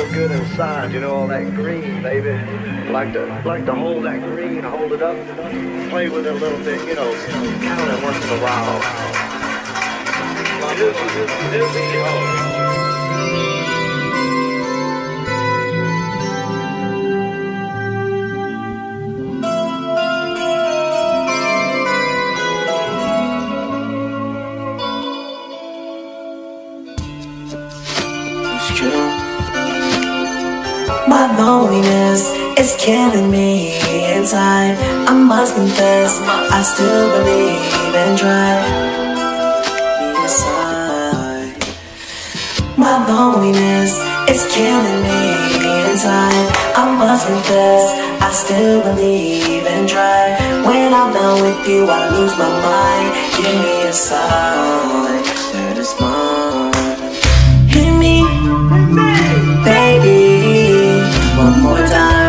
good inside, you know, all that green, baby. Like to hold that green, hold it up, play with it a little bit, you know, count it once in a while. My loneliness is killing me inside. I must confess, I still believe and try. Inside. My loneliness is killing me inside. I must confess, I still believe and try. When I'm done with you, I lose my mind. Give me a sign that it's mine. Hit me, baby, one more time.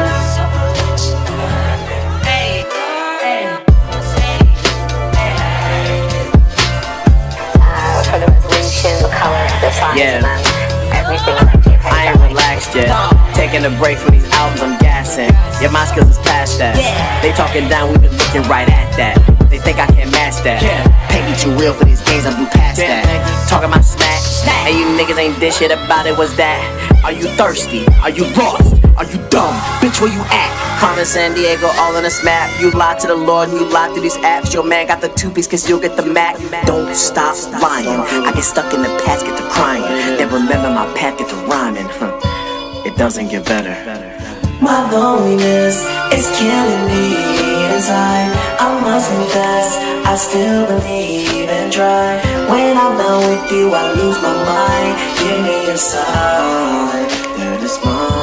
For the resolution, the color, the size, everything. I ain't relaxed yet. Taking a break from these albums, I'm gassing. Yeah, my skills is past that. They talking down, we been looking right at that. They think I can't match that. Pay me too real for these games, I blew past that. Talking my smack, and you niggas ain't dish shit about it, what's that? Are you thirsty? Are you lost? Are you dumb? Bitch, where you at? Carmen San Diego, all on this map. You lie to the Lord and you lie through these apps. Your man got the two-piece, can still get the Mac. Don't stop lying. I get stuck in the past, get to crying. Then remember my path, get to rhyming. It doesn't get better. My loneliness is killing me inside. I must confess, I still believe and try. When I'm done with you, I lose my mind. Give me a sign that it's mine.